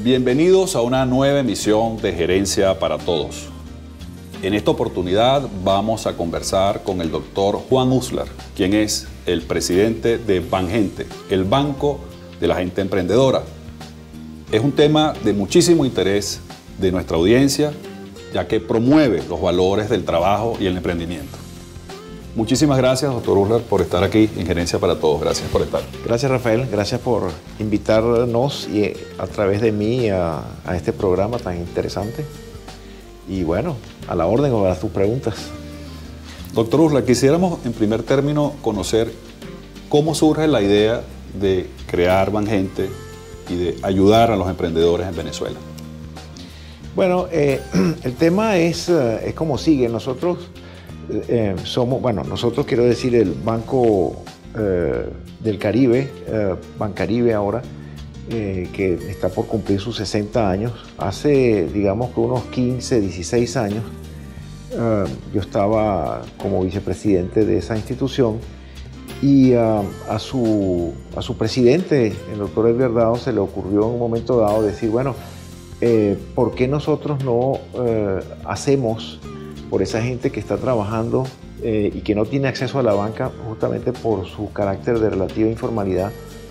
Bienvenidos a una nueva emisión de Gerencia para Todos. En esta oportunidad vamos a conversar con el doctor Juan Uslar, quien es el presidente de Bangente, el banco de la gente emprendedora. Es un tema de muchísimo interés de nuestra audiencia, ya que promueve los valores del trabajo y el emprendimiento. Muchísimas gracias, doctor Uslar, por estar aquí en Gerencia para Todos. Gracias por estar. Gracias, Rafael. Gracias por invitarnos y a través de mí a este programa tan interesante. Y bueno, a la orden para tus preguntas. Doctor Uslar, quisiéramos en primer término conocer cómo surge la idea de crear Bangente y de ayudar a los emprendedores en Venezuela. Bueno, el tema es como sigue. Nosotros nosotros quiero decir el Banco del Caribe, Bancaribe ahora, que está por cumplir sus 60 años. Hace, digamos que unos 15, 16 años, yo estaba como vicepresidente de esa institución y a su presidente, el doctor Edgar Dado, se le ocurrió en un momento dado decir, bueno, ¿por qué nosotros no hacemos por esa gente que está trabajando y que no tiene acceso a la banca justamente por su carácter de relativa informalidad,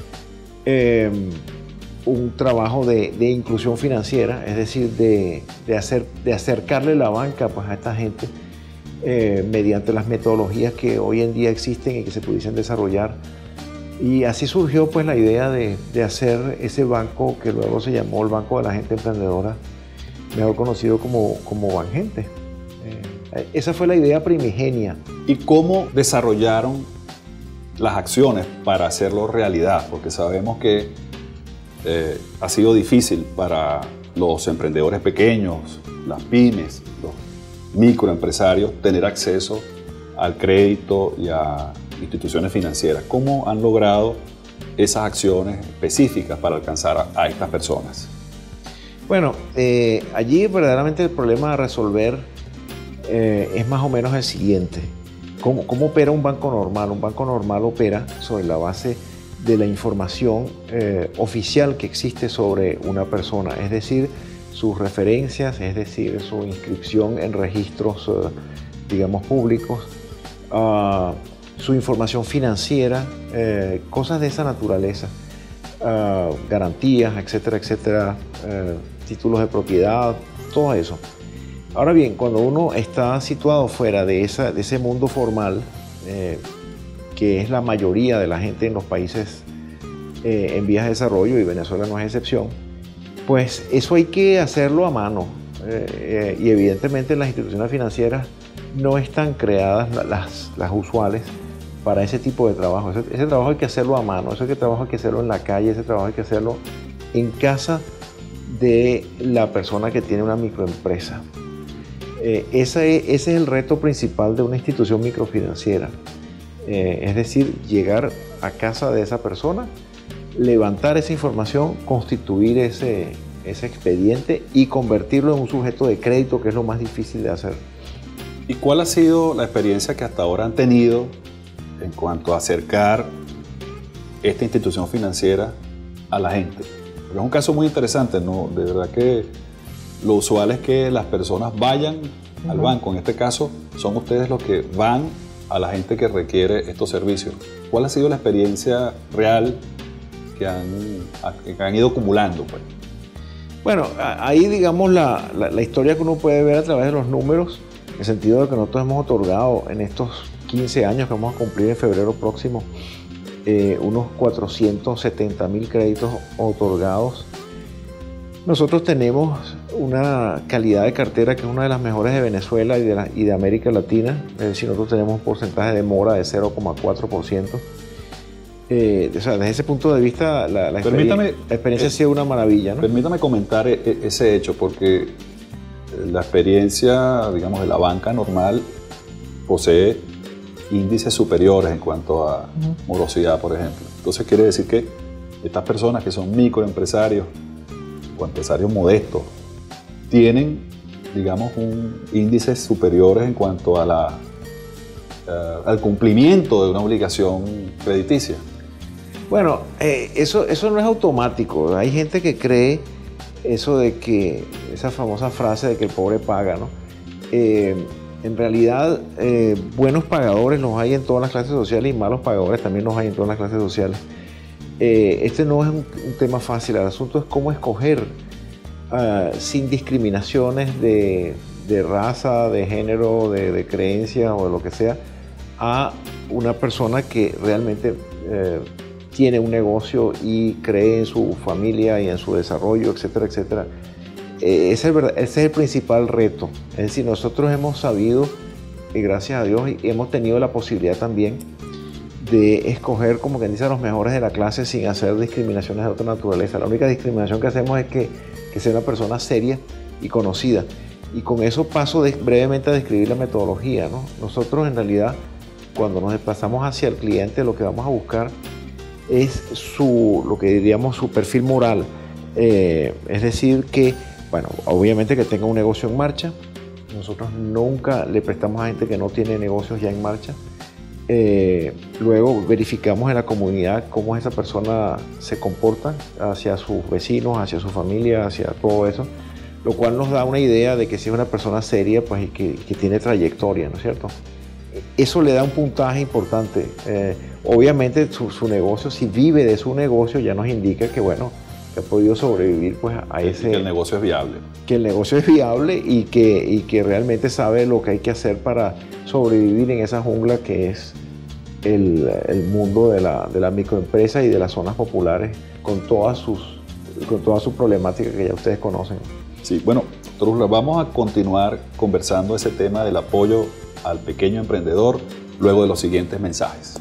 un trabajo de inclusión financiera, es decir, de acercarle la banca pues, a esta gente mediante las metodologías que hoy en día existen y que se pudiesen desarrollar? Y así surgió pues la idea de hacer ese banco que luego se llamó el Banco de la Gente Emprendedora, mejor conocido como Bangente. Esa fue la idea primigenia. ¿Y cómo desarrollaron las acciones para hacerlo realidad? Porque sabemos que ha sido difícil para los emprendedores pequeños, las pymes, los microempresarios, tener acceso al crédito y a instituciones financieras. ¿Cómo han logrado esas acciones específicas para alcanzar a estas personas? Bueno, allí verdaderamente el problema a resolver es más o menos el siguiente. ¿Cómo opera un banco normal? Un banco normal opera sobre la base de la información oficial que existe sobre una persona, es decir, sus referencias, es decir, su inscripción en registros, digamos, públicos, su información financiera, cosas de esa naturaleza, garantías, etcétera, etcétera, títulos de propiedad, todo eso. Ahora bien, cuando uno está situado fuera de ese mundo formal, que es la mayoría de la gente en los países en vías de desarrollo, y Venezuela no es excepción, pues eso hay que hacerlo a mano. Y evidentemente las instituciones financieras no están creadas, las usuales, para ese tipo de trabajo. Ese trabajo hay que hacerlo a mano, ese trabajo hay que hacerlo en la calle, ese trabajo hay que hacerlo en casa de la persona que tiene una microempresa. Ese es el reto principal de una institución microfinanciera, es decir, llegar a casa de esa persona, levantar esa información, constituir ese expediente y convertirlo en un sujeto de crédito, que es lo más difícil de hacer. ¿Y cuál ha sido la experiencia que hasta ahora han tenido en cuanto a acercar esta institución financiera a la gente? Porque es un caso muy interesante, ¿no? De verdad que lo usual es que las personas vayan al banco. En este caso, son ustedes los que van a la gente que requiere estos servicios. ¿Cuál ha sido la experiencia real que han ido acumulando, pues? Bueno, ahí digamos la historia que uno puede ver a través de los números, en el sentido de que nosotros hemos otorgado en estos 15 años que vamos a cumplir en febrero próximo, unos 470.000 créditos otorgados. Nosotros tenemos una calidad de cartera que es una de las mejores de Venezuela y de América Latina. Es decir, nosotros tenemos un porcentaje de mora de 0,4%. O sea, desde ese punto de vista, la experiencia ha sido una maravilla, ¿no? Permítame comentar ese hecho, porque la experiencia, digamos, de la banca normal posee índices superiores en cuanto a morosidad, por ejemplo. Entonces quiere decir que estas personas que son microempresarios o empresarios modestos tienen, digamos, un índices superiores en cuanto a al cumplimiento de una obligación crediticia. Bueno, eso no es automático. Hay gente que cree eso de que, esa famosa frase de que el pobre paga, ¿no? En realidad, buenos pagadores los hay en todas las clases sociales y malos pagadores también los hay en todas las clases sociales. Este no es un tema fácil, el asunto es cómo escoger sin discriminaciones de raza, de género, de creencia o de lo que sea, a una persona que realmente tiene un negocio y cree en su familia y en su desarrollo, etcétera, etcétera. Ese es el principal reto. Es decir, nosotros hemos sabido, y gracias a Dios, y hemos tenido la posibilidad también de escoger, como quien dice, a los mejores de la clase sin hacer discriminaciones de otra naturaleza. La única discriminación que hacemos es que sea una persona seria y conocida. Y con eso paso brevemente a describir la metodología, ¿no? Nosotros en realidad, cuando nos desplazamos hacia el cliente, lo que vamos a buscar es lo que diríamos su perfil moral. Es decir que, bueno, obviamente que tenga un negocio en marcha. Nosotros nunca le prestamos a gente que no tiene negocios ya en marcha. Luego verificamos en la comunidad cómo esa persona se comporta hacia sus vecinos, hacia su familia, hacia todo eso, lo cual nos da una idea de que si es una persona seria, pues, y que tiene trayectoria, ¿no es cierto? Eso le da un puntaje importante. Obviamente su negocio, si vive de su negocio, ya nos indica que, bueno, que ha podido sobrevivir pues a ese... Que el negocio es viable. Que el negocio es viable y que realmente sabe lo que hay que hacer para sobrevivir en esa jungla que es el mundo de la microempresa y de las zonas populares con toda su problemática que ya ustedes conocen. Sí, bueno, doctor Uslar, vamos a continuar conversando ese tema del apoyo al pequeño emprendedor luego de los siguientes mensajes.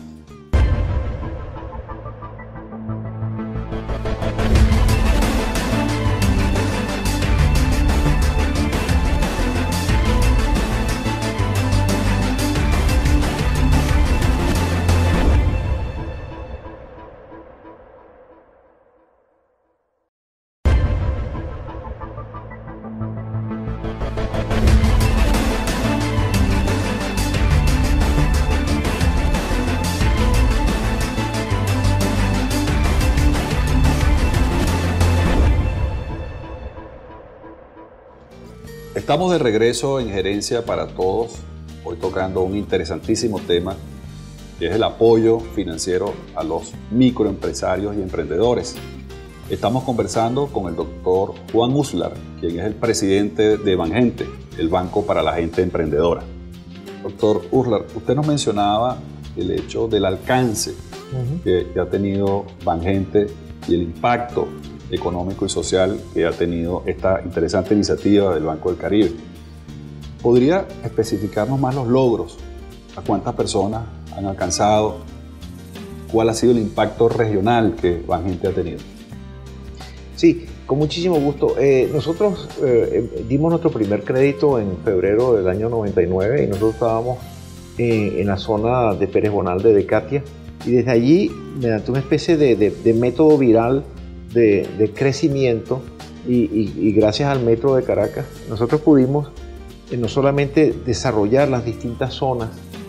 Estamos de regreso en Gerencia para Todos, hoy tocando un interesantísimo tema, que es el apoyo financiero a los microempresarios y emprendedores. Estamos conversando con el doctor Juan Uslar, quien es el presidente de Bangente, el Banco para la Gente Emprendedora. Doctor Uslar, usted nos mencionaba el hecho del alcance que ha tenido Bangente y el impacto económico y social que ha tenido esta interesante iniciativa del Banco del Caribe. ¿Podría especificarnos más los logros? ¿A cuántas personas han alcanzado? ¿Cuál ha sido el impacto regional que Bangente ha tenido? Sí, con muchísimo gusto. Nosotros dimos nuestro primer crédito en febrero del año 99 y nosotros estábamos en la zona de Pérez Bonalde de Catia, y desde allí, mediante una especie de método viral de crecimiento y gracias al Metro de Caracas, nosotros pudimos no solamente desarrollar las distintas zonas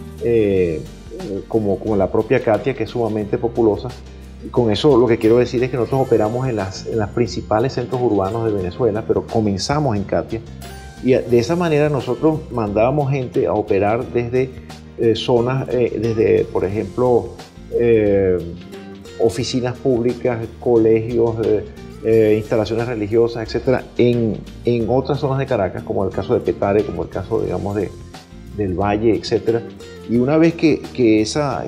como la propia Catia, que es sumamente populosa. Y con eso lo que quiero decir es que nosotros operamos en las principales centros urbanos de Venezuela, pero comenzamos en Catia, y de esa manera nosotros mandábamos gente a operar desde zonas, desde por ejemplo oficinas públicas, colegios, instalaciones religiosas, etcétera, en otras zonas de Caracas, como el caso de Petare, como el caso, digamos, del Valle, etcétera. Y una vez que esa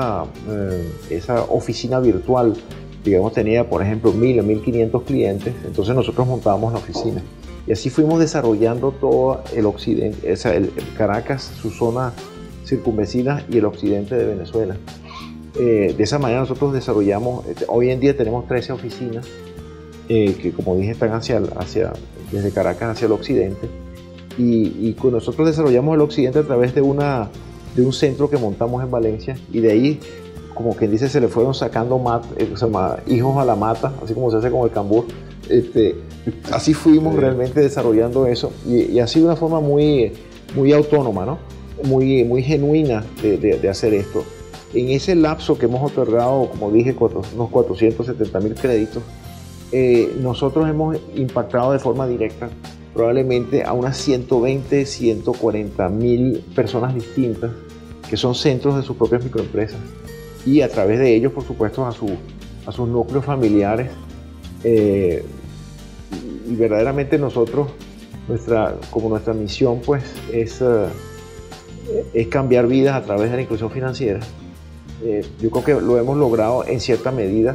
oficina virtual, digamos, tenía, por ejemplo, 1.000 o 1.500 clientes, entonces nosotros montábamos la oficina. Y así fuimos desarrollando todo el occidente, el Caracas, su zona circunvecina y el occidente de Venezuela. De esa manera nosotros desarrollamos, hoy en día tenemos 13 oficinas que, como dije, están desde Caracas hacia el occidente, y con nosotros desarrollamos el occidente a través de un centro que montamos en Valencia, y de ahí, como quien dice, se le fueron sacando hijos a la mata, así como se hace con el cambur. Así fuimos realmente desarrollando eso, y ha sido una forma muy, muy autónoma, ¿no? Muy genuina de hacer esto. En ese lapso que hemos otorgado, como dije, unos 470.000 créditos, nosotros hemos impactado de forma directa probablemente a unas 120, 140 mil personas distintas que son centros de sus propias microempresas y a través de ellos, por supuesto, a sus núcleos familiares. Y verdaderamente nosotros, nuestra misión pues es cambiar vidas a través de la inclusión financiera. Yo creo que lo hemos logrado en cierta medida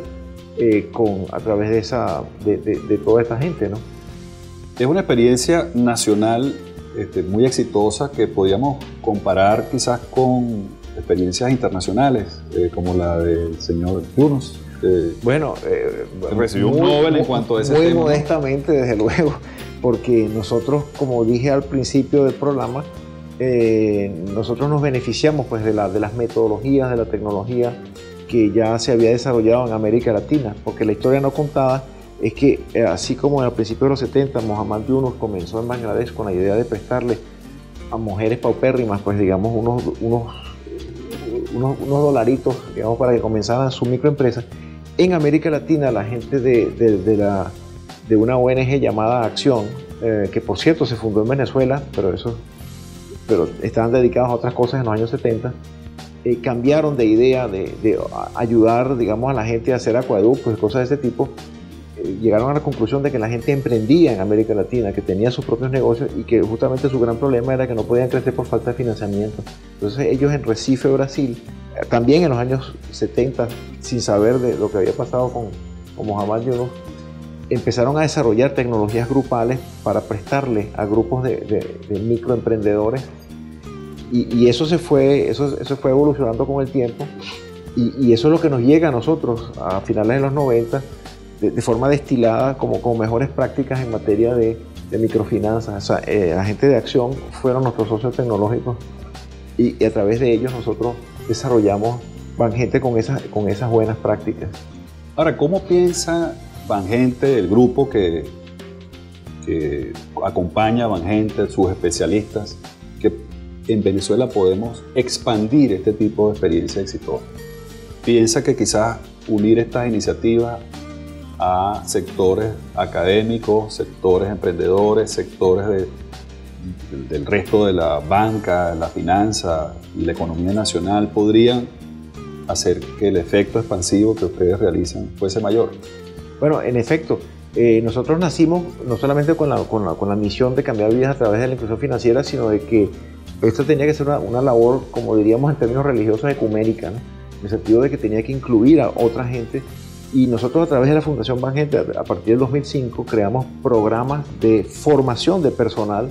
a través de toda esta gente, ¿no? Es una experiencia nacional muy exitosa que podríamos comparar quizás con experiencias internacionales, como la del señor Yunus. Bueno, recibió un Nobel en cuanto a ese tema. Muy modestamente, desde luego, porque nosotros, como dije al principio del programa, nosotros nos beneficiamos pues, de las metodologías, de la tecnología que ya se había desarrollado en América Latina, porque la historia no contada es que, así como al principio de los 70, Mohammad Yunus comenzó en Bangladesh con la idea de prestarle a mujeres paupérrimas, pues digamos, unos dolaritos, digamos, para que comenzaran su microempresa. En América Latina, la gente de una ONG llamada Acción, que por cierto se fundó en Venezuela, pero estaban dedicados a otras cosas en los años 70, cambiaron de idea de ayudar, digamos, a la gente a hacer acueductos y cosas de ese tipo. Llegaron a la conclusión de que la gente emprendía en América Latina, que tenía sus propios negocios y que justamente su gran problema era que no podían crecer por falta de financiamiento. Entonces ellos en Recife, Brasil, también en los años 70, sin saber de lo que había pasado con Mohammad Yunus, empezaron a desarrollar tecnologías grupales para prestarle a grupos de microemprendedores y eso fue evolucionando con el tiempo y eso es lo que nos llega a nosotros a finales de los 90 de forma destilada como mejores prácticas en materia de microfinanzas. O sea, la gente de Acción fueron nuestros socios tecnológicos y a través de ellos nosotros desarrollamos Bangente con esas buenas prácticas. Ahora, ¿cómo piensa Bangente, el grupo que acompaña a Bangente, sus especialistas, que en Venezuela podemos expandir este tipo de experiencia exitosa? ¿Piensa que quizás unir estas iniciativas a sectores académicos, sectores emprendedores, sectores del resto de la banca, la finanza y la economía nacional podrían hacer que el efecto expansivo que ustedes realizan fuese mayor? Bueno, en efecto, nosotros nacimos no solamente con la misión de cambiar vidas a través de la inclusión financiera, sino de que esto tenía que ser una labor, como diríamos en términos religiosos, ecuménica, ¿no? En el sentido de que tenía que incluir a otra gente. Y nosotros a través de la Fundación Bangente, a partir del 2005, creamos programas de formación de personal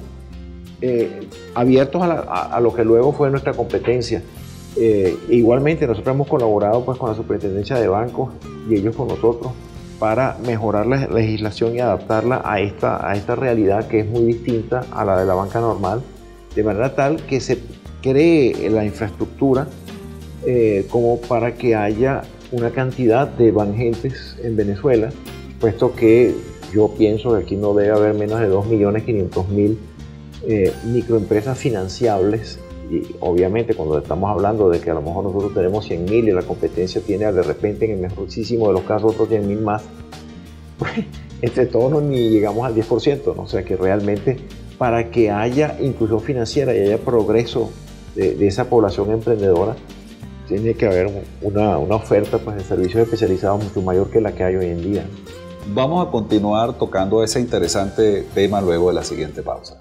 abiertos a lo que luego fue nuestra competencia. Igualmente nosotros hemos colaborado pues, con la Superintendencia de Bancos y ellos con nosotros para mejorar la legislación y adaptarla a esta realidad que es muy distinta a la de la banca normal, de manera tal que se cree la infraestructura como para que haya una cantidad de Bangentes en Venezuela, puesto que yo pienso que aquí no debe haber menos de 2.500.000 microempresas financiables. Y obviamente cuando estamos hablando de que a lo mejor nosotros tenemos 100.000 y la competencia tiene de repente, en el mejorcísimo de los casos, otros 100.000 más, pues entre todos ni llegamos al 10%, ¿no? O sea que realmente para que haya inclusión financiera y haya progreso de esa población emprendedora, tiene que haber una oferta pues, de servicios especializados mucho mayor que la que hay hoy en día. Vamos a continuar tocando ese interesante tema luego de la siguiente pausa.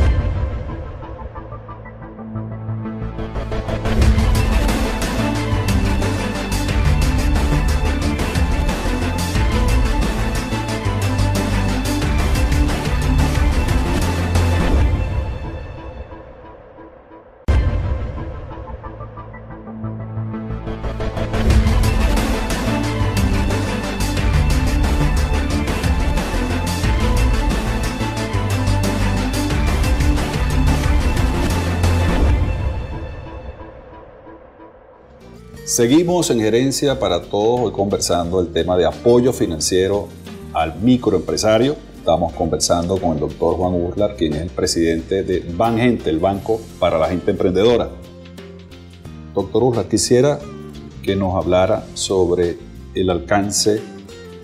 Seguimos en Gerencia para Todos, hoy conversando el tema de apoyo financiero al microempresario. Estamos conversando con el doctor Juan Uslar, quien es el presidente de Bangente, el Banco para la Gente Emprendedora. Doctor Uslar, quisiera que nos hablara sobre el alcance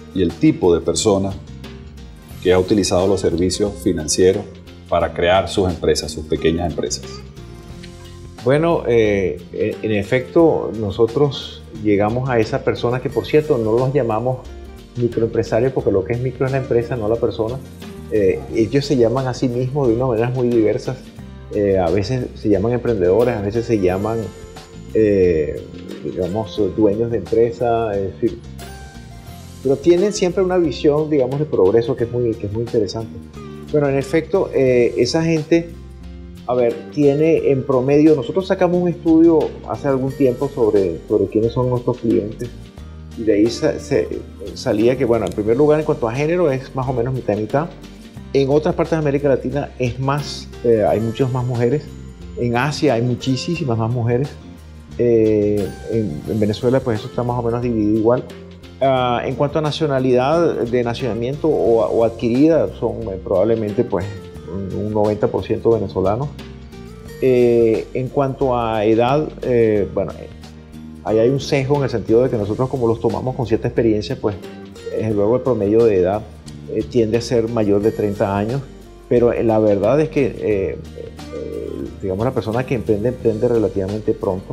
y el tipo de persona que ha utilizado los servicios financieros para crear sus empresas, sus pequeñas empresas? Bueno, en efecto, nosotros llegamos a esas personas que, por cierto, no los llamamos microempresarios porque lo que es micro es la empresa, no la persona. Ellos se llaman a sí mismos de una manera muy diversas. A veces se llaman emprendedores, a veces se llaman, digamos, dueños de empresa, es decir, pero tienen siempre una visión, digamos, de progreso que es muy interesante. Bueno, en efecto, esa gente, a ver, tiene en promedio, nosotros sacamos un estudio hace algún tiempo sobre quiénes son nuestros clientes, y de ahí salía que, bueno, en primer lugar, en cuanto a género, es más o menos mitad y mitad. En otras partes de América Latina es más, hay muchas más mujeres. En Asia hay muchísimas más mujeres. En Venezuela, pues eso está más o menos dividido igual. En cuanto a nacionalidad, de nacimiento o adquirida, son probablemente pues un 90% venezolanos. En cuanto a edad, bueno, ahí hay un sesgo en el sentido de que nosotros, como los tomamos con cierta experiencia, pues luego el promedio de edad tiende a ser mayor de 30 años, pero la verdad es que digamos, la persona que emprende relativamente pronto.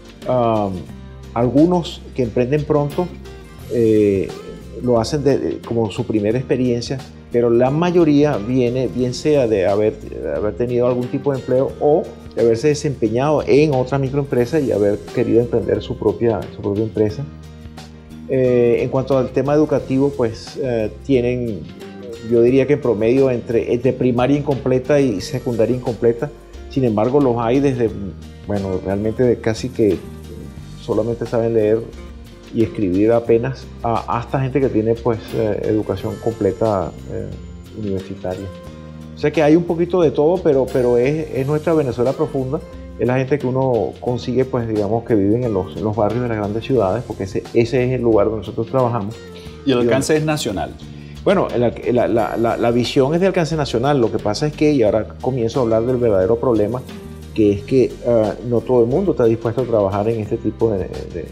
Algunos que emprenden pronto lo hacen como su primera experiencia, pero la mayoría viene bien sea de haber tenido algún tipo de empleo o de haberse desempeñado en otra microempresa y haber querido emprender su propia empresa. En cuanto al tema educativo, pues tienen, yo diría que en promedio entre primaria incompleta y secundaria incompleta. Sin embargo, los hay desde, bueno, realmente de casi que solamente saben leer y escribir apenas, hasta gente que tiene pues educación completa universitaria. O sea que hay un poquito de todo, pero es nuestra Venezuela profunda. Es la gente que uno consigue, pues digamos, que viven en los barrios de las grandes ciudades, porque ese es el lugar donde nosotros trabajamos. ¿Y el alcance es nacional? Bueno, la visión es de alcance nacional. Lo que pasa es que, y ahora comienzo a hablar del verdadero problema, que es que no todo el mundo está dispuesto a trabajar en este tipo de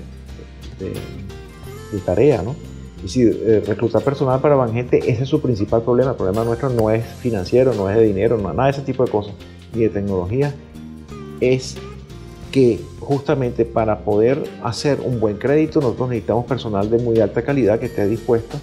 tarea, ¿no? Es decir, reclutar personal para Banjente, ese es su principal problema. El problema nuestro no es financiero, no es de dinero, no, nada de ese tipo de cosas, ni de tecnología. Es que justamente para poder hacer un buen crédito nosotros necesitamos personal de muy alta calidad que esté dispuesto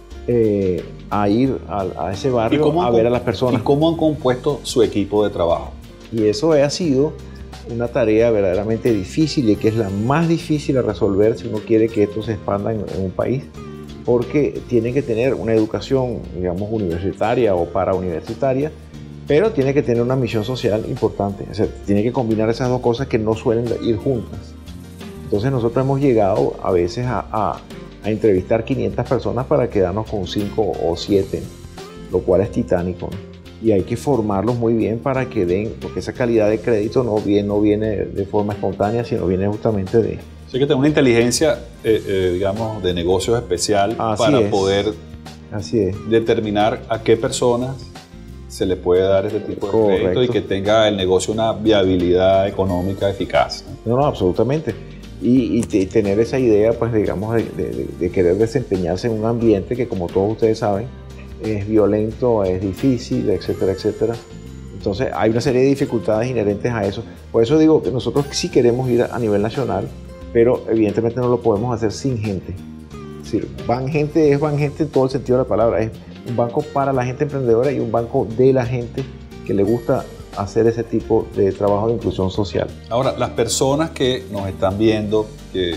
a ir a ese barrio a ver a las personas. ¿Y cómo han compuesto su equipo de trabajo? Y eso ha sido una tarea verdaderamente difícil y que es la más difícil a resolver si uno quiere que esto se expanda en un país, porque tienen que tener una educación, digamos, universitaria o parauniversitaria, pero tiene que tener una misión social importante. O sea, tiene que combinar esas dos cosas que no suelen ir juntas. Entonces nosotros hemos llegado a veces a entrevistar 500 personas para quedarnos con 5 o 7, lo cual es titánico, ¿no? Y hay que formarlos muy bien para que den, porque esa calidad de crédito no viene de forma espontánea, sino viene justamente de... O sea que tener una inteligencia, digamos, de negocios especial para poder determinar a qué personas se le puede dar este tipo de crédito y que tenga el negocio una viabilidad económica eficaz. No, absolutamente. Y tener esa idea, pues digamos, de querer desempeñarse en un ambiente que, como todos ustedes saben, es violento, es difícil, etcétera, etcétera. Entonces hay una serie de dificultades inherentes a eso. Por eso digo que nosotros sí queremos ir a nivel nacional, pero evidentemente no lo podemos hacer sin gente. Es decir, Banjente es Banjente en todo el sentido de la palabra. Es un banco para la gente emprendedora y un banco de la gente que le gusta hacer ese tipo de trabajo de inclusión social. Ahora, las personas que nos están viendo, que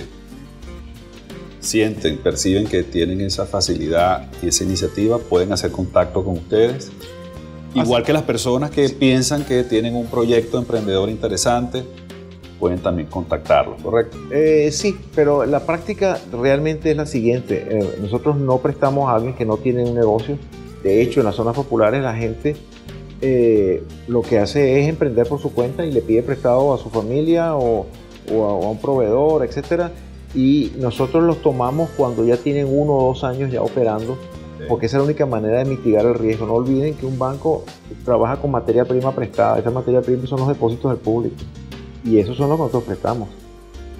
sienten, perciben que tienen esa facilidad y esa iniciativa, pueden hacer contacto con ustedes. Igual que las personas que piensan que tienen un proyecto emprendedor interesante, pueden también contactarlos, ¿correcto? Sí, pero la práctica realmente es la siguiente. Nosotros no prestamos a alguien que no tiene un negocio. De hecho, en las zonas populares la gente lo que hace es emprender por su cuenta y le pide prestado a su familia o a un proveedor, etcétera. Y nosotros los tomamos cuando ya tienen 1 o 2 años ya operando, porque esa es la única manera de mitigar el riesgo. No olviden que un banco trabaja con materia prima prestada. Esa materia prima son los depósitos del público y esos son los que nosotros prestamos.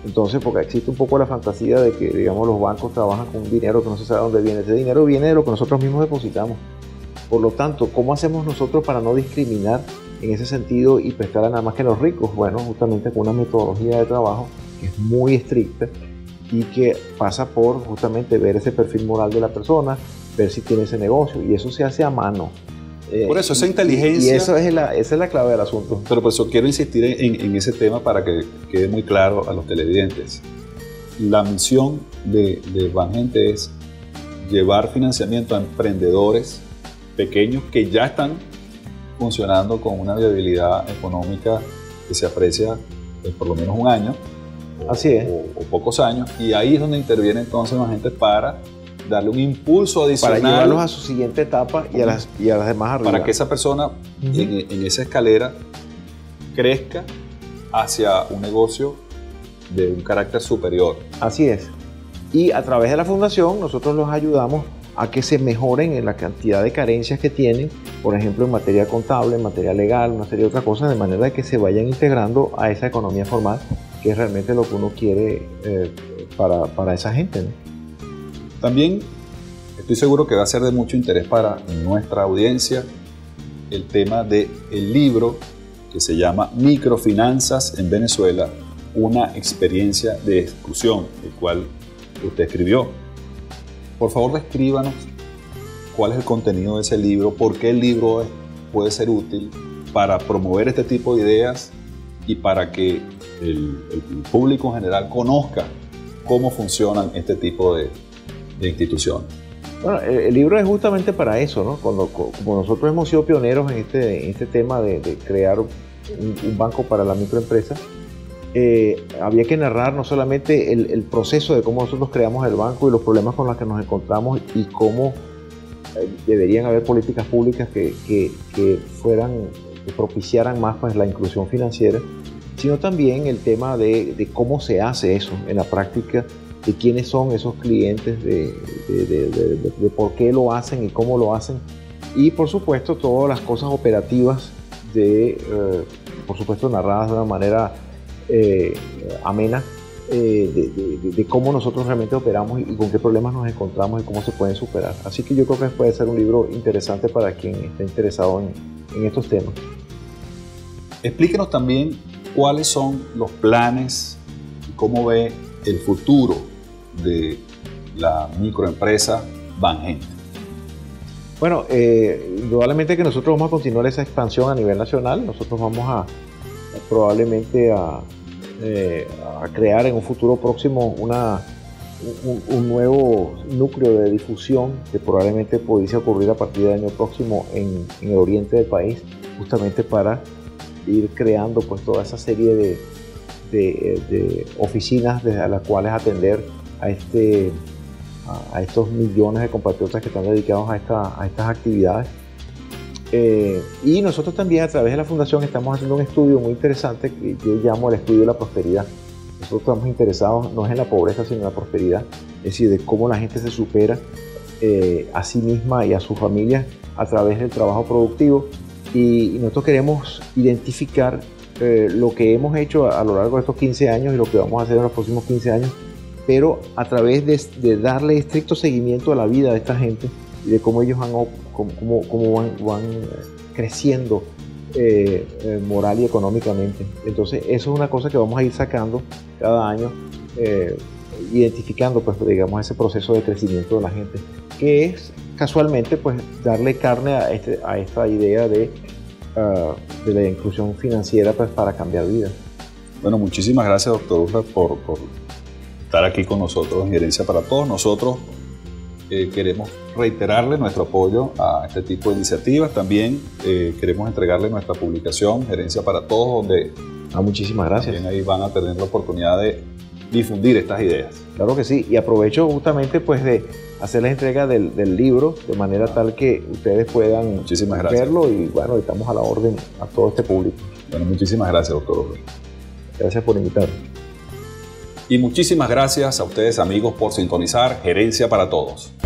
Entonces, porque existe un poco la fantasía de que, digamos, los bancos trabajan con un dinero que no se sabe dónde viene. Ese dinero viene de lo que nosotros mismos depositamos. Por lo tanto, ¿cómo hacemos nosotros para no discriminar en ese sentido y prestar a nada más que los ricos? Bueno, justamente con una metodología de trabajo que es muy estricta y que pasa por justamente ver ese perfil moral de la persona, ver si tiene ese negocio, y eso se hace a mano. Por eso, esa inteligencia... Y esa es la clave del asunto. Pero por eso quiero insistir en ese tema para que quede muy claro a los televidentes. La misión de Bangente es llevar financiamiento a emprendedores pequeños que ya están funcionando con una viabilidad económica que se aprecia en por lo menos un año. Así es. O pocos años. Y ahí es donde interviene entonces Bangente para darle un impulso adicional. Para llevarlos a su siguiente etapa y a las demás arriba. Para que esa persona en esa escalera crezca hacia un negocio de un carácter superior. Así es. Y a través de la fundación nosotros los ayudamos a que se mejoren en la cantidad de carencias que tienen, por ejemplo en materia contable, en materia legal, una serie de otras cosas, de manera de que se vayan integrando a esa economía formal, que es realmente lo que uno quiere para esa gente, ¿no? También estoy seguro que va a ser de mucho interés para nuestra audiencia el tema del libro que se llama Microfinanzas en Venezuela, una experiencia de exclusión, el cual usted escribió. Por favor, descríbanos cuál es el contenido de ese libro, por qué el libro puede ser útil para promover este tipo de ideas y para que el público en general conozca cómo funcionan este tipo de instituciones. Bueno, el libro es justamente para eso, ¿no? Como nosotros hemos sido pioneros en este tema de crear un banco para la microempresa, había que narrar no solamente el proceso de cómo nosotros creamos el banco y los problemas con los que nos encontramos y cómo deberían haber políticas públicas que propiciaran más pues, la inclusión financiera, sino también el tema de cómo se hace eso en la práctica, de quiénes son esos clientes, de por qué lo hacen y cómo lo hacen, y por supuesto todas las cosas operativas por supuesto narradas de una manera amena, de cómo nosotros realmente operamos y con qué problemas nos encontramos y cómo se pueden superar. Así que yo creo que puede ser un libro interesante para quien esté interesado en estos temas. Explíquenos también cuáles son los planes y cómo ve el futuro de la microempresa Bangente. Bueno, indudablemente que nosotros vamos a continuar esa expansión a nivel nacional. Nosotros vamos probablemente a crear en un futuro próximo un nuevo núcleo de difusión que probablemente pudiese ocurrir a partir del año próximo en el oriente del país, justamente para ir creando pues toda esa serie de oficinas a las cuales atender a estos millones de compatriotas que están dedicados a estas actividades. Y nosotros también a través de la fundación estamos haciendo un estudio muy interesante que yo llamo el estudio de la prosperidad. Nosotros estamos interesados no es en la pobreza sino en la prosperidad, es decir, de cómo la gente se supera a sí misma y a su familia a través del trabajo productivo, y nosotros queremos identificar lo que hemos hecho a lo largo de estos 15 años y lo que vamos a hacer en los próximos 15 años, pero a través de darle estricto seguimiento a la vida de esta gente y de cómo ellos van creciendo moral y económicamente. Entonces eso es una cosa que vamos a ir sacando cada año, identificando pues digamos ese proceso de crecimiento de la gente, que es casualmente pues darle carne a esta idea de la inclusión financiera pues, para cambiar vidas. Bueno, muchísimas gracias, doctor Uslar, por estar aquí con nosotros en Gerencia para Todos. Nosotros queremos reiterarle nuestro apoyo a este tipo de iniciativas. También queremos entregarle nuestra publicación Gerencia para Todos, donde muchísimas gracias. También ahí van a tener la oportunidad de difundir estas ideas. Claro que sí, y aprovecho justamente pues de hacer la entrega del libro de manera tal que ustedes puedan verlo, y bueno, estamos a la orden a todo este público. Bueno, muchísimas gracias, doctor Uslar. Gracias por invitarme. Y muchísimas gracias a ustedes, amigos, por sintonizar Gerencia para Todos.